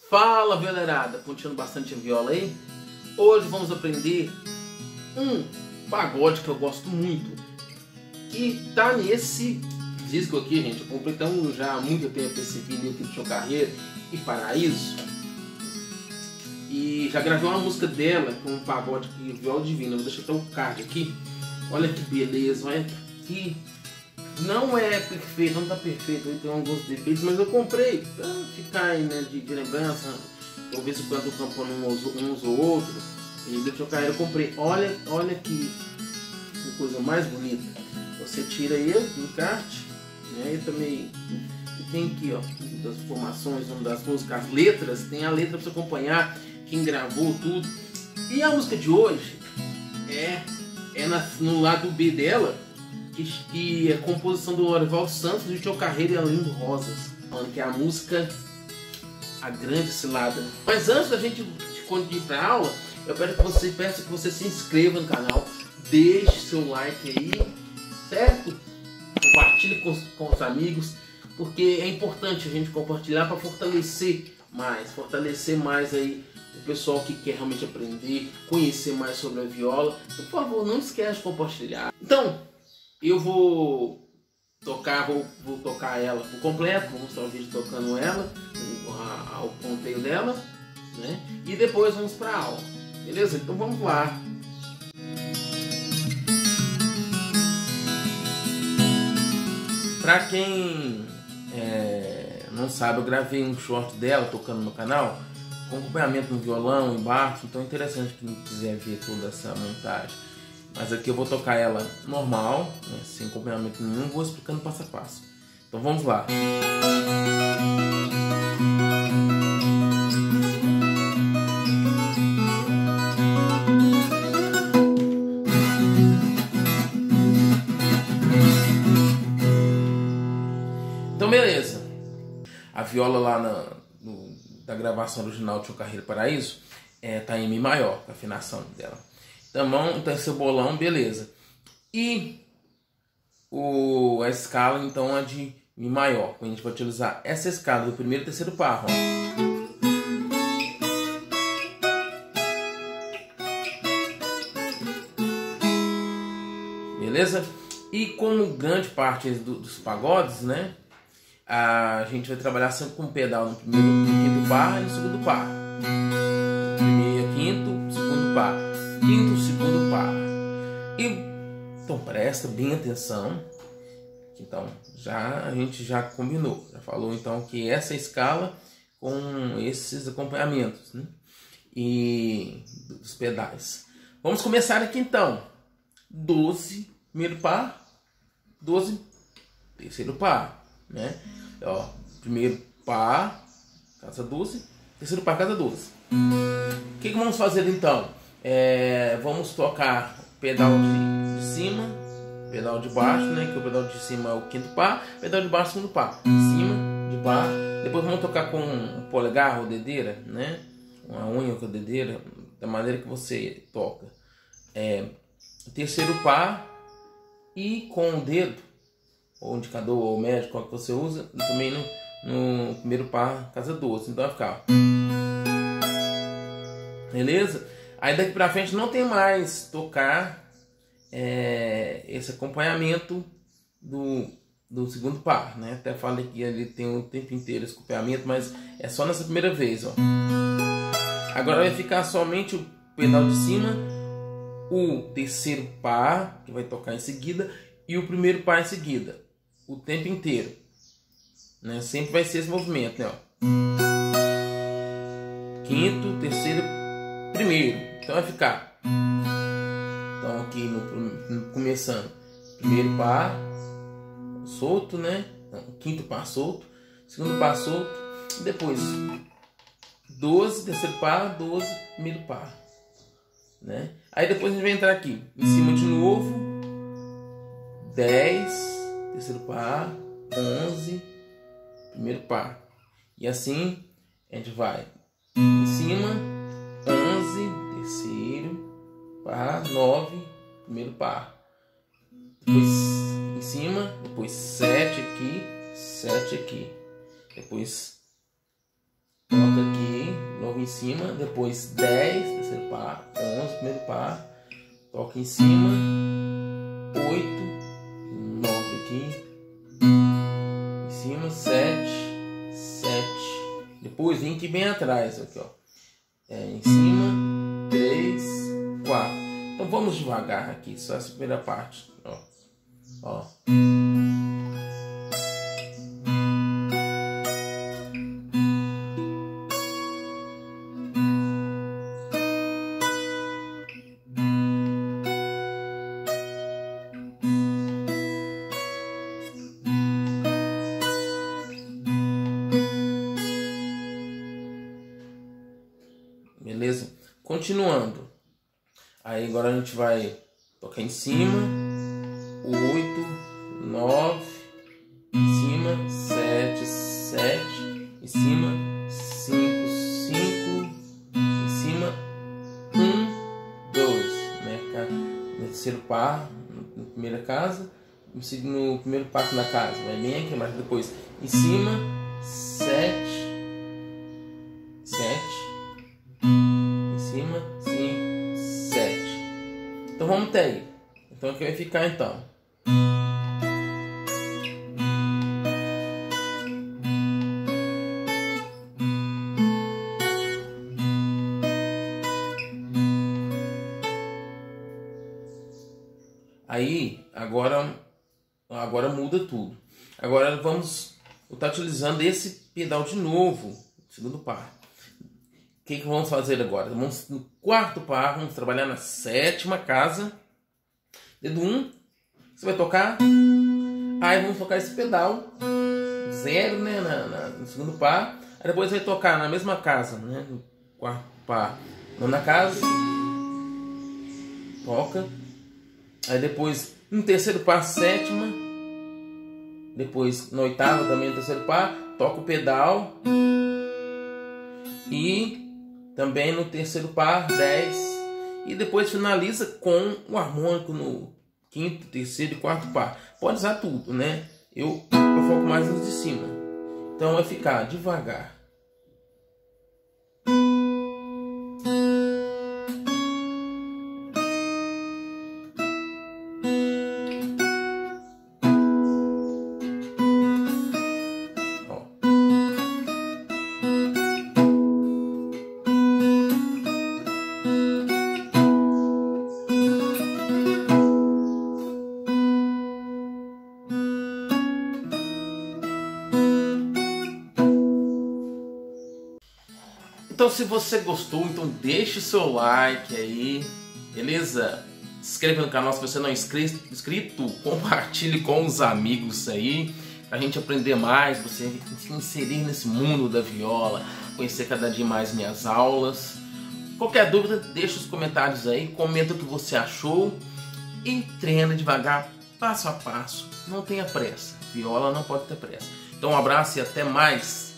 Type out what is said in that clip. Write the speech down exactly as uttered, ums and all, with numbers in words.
Fala, violeirada, curtindo bastante a viola aí? Hoje vamos aprender um pagode que eu gosto muito, que tá nesse disco aqui, gente. Eu comprei então já há muito tempo esse vinil aqui do Tião Carreiro e Paraíso, e já gravei uma música dela com um pagode aqui, viola divina. Vou deixar até o card aqui. Olha que beleza, olha que não é perfeito, não tá perfeito, tem alguns defeitos, mas eu comprei pra ficar aí, né, de, de lembrança. Eu vejo quando eu campo uns, uns ou outros, e do Tião Carreiro eu comprei. Olha, olha que, que coisa mais bonita. Você tira ele do encarte, né, e também e tem aqui, ó, das informações, uma das músicas, as letras, tem a letra pra você acompanhar, quem gravou tudo. E a música de hoje é, é na, no lado B dela, que é a composição do Lorival Santos, do Tião Carreiro e Arlindo Rosas, falando que é a música A Grande Cilada. Mas antes da gente ir para a aula, eu peço que você, peço que você se inscreva no canal, deixe seu like aí, certo? Compartilhe com, com os amigos, porque é importante a gente compartilhar para fortalecer mais, fortalecer mais aí o pessoal que quer realmente aprender, conhecer mais sobre a viola. Por favor, não esquece de compartilhar. Então, eu vou tocar, vou, vou tocar ela por completo, vou mostrar o vídeo tocando ela, o, a, o ponteio dela, né? E depois vamos para a aula, beleza? Então vamos lá. Para quem é, não sabe, eu gravei um short dela tocando no canal, com acompanhamento no violão e baixo, então é interessante quem quiser ver toda essa montagem. Mas aqui eu vou tocar ela normal, né, sem acompanhamento nenhum, vou explicando passo a passo. Então vamos lá. Então beleza. A viola lá na, no, da gravação original de Tião Carreiro Paraíso é, tá em Mi maior, a afinação dela. Então, então esse bolão, beleza. E o, a escala então é de Mi maior. A gente vai utilizar essa escala do primeiro e terceiro par. Ó. Beleza? E como grande parte do, dos pagodes, né? A gente vai trabalhar sempre com o pedal no primeiro, no quinto par e no segundo par. Primeiro, quinto, segundo par. Quinto, segundo par. E então presta bem atenção. Então já a gente já combinou, já falou então que essa escala com esses acompanhamentos, né? E dos pedais. Vamos começar aqui então. doze, primeiro par, doze, terceiro par, né? Ó, primeiro par, casa doze, terceiro par, casa doze. O que, que vamos fazer então? É, vamos tocar o pedal de, de cima, pedal de baixo, né? Que o pedal de cima é o quinto par, pedal de baixo, segundo par, cima, de baixo. Depois vamos tocar com um polegar ou dedeira, né? Uma unha com a dedeira, da maneira que você toca. É, terceiro par e com o dedo, ou indicador, ou médio, qual que você usa, também no, no primeiro par, casa doze. Então vai ficar. Beleza? Aí daqui pra frente não tem mais tocar é, esse acompanhamento do, do segundo par, né? Até falei que ele tem o tempo inteiro esse acompanhamento, mas é só nessa primeira vez, ó. Agora vai ficar somente o pedal de cima, o terceiro par, que vai tocar em seguida, e o primeiro par em seguida, o tempo inteiro, né? Sempre vai ser esse movimento, né? Ó. Quinto, terceiro, primeiro. Então vai ficar. Então aqui no, no começando, primeiro par solto, né? Não, quinto par solto, segundo par solto, e depois doze, terceiro par, doze, primeiro par, né? Aí depois a gente vai entrar aqui em cima de novo, dez, terceiro par, onze, primeiro par, e assim a gente vai em cima, onze, terceiro par, nove, primeiro par, depois em cima, depois sete aqui, sete aqui, depois toca aqui, toco em cima, depois dez, terceiro par, onze, primeiro par, toco em cima, oito, nove aqui, em cima, sete, sete, depois vem que vem atrás, aqui ó, é, em cima, três, quatro. Então vamos devagar aqui, só essa primeira parte, ó, ó. Beleza? Continuando. Aí agora a gente vai tocar em cima, oito, nove, em cima, sete, sete, em cima, cinco, cinco, em cima, um, dois, né? No terceiro par, na primeira casa, no primeiro par na casa, vai bem aqui, mas depois em cima, sete, sete, em cima, cinco, sete. Então vamos até aí. Então aqui vai ficar então. Aí agora agora muda tudo. Agora vamos estar utilizando esse pedal de novo, segundo par. O que, que vamos fazer agora? Vamos no quarto par, vamos trabalhar na sétima casa. Dedo um, você vai tocar. Aí vamos tocar esse pedal zero, né, na, na, no segundo par. Aí depois vai tocar na mesma casa, né, no quarto par, nona casa. Toca. Aí depois no terceiro par, sétima. Depois no oitavo também no terceiro par, toca o pedal. E também no terceiro par, dez. E depois finaliza com o harmônico no quinto, terceiro e quarto par. Pode usar tudo, né? Eu, eu foco mais nos de cima. Então vai ficar devagar. Então se você gostou, então deixe o seu like aí, beleza? Se inscreva no canal se você não é inscrito, inscrito, compartilhe com os amigos aí, pra gente aprender mais, você se inserir nesse mundo da viola, conhecer cada dia mais minhas aulas. Qualquer dúvida, deixa os comentários aí, comenta o que você achou e treina devagar, passo a passo, não tenha pressa, viola não pode ter pressa. Então um abraço e até mais!